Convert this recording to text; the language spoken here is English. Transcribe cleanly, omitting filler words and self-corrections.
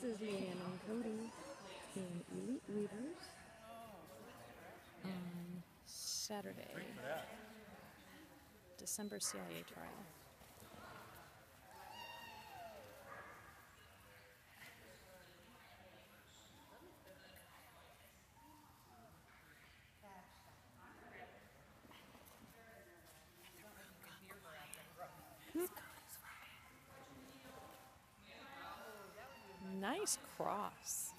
is Leanne and Cody in Elite Weavers on Saturday, December CIA trial. Nice cross.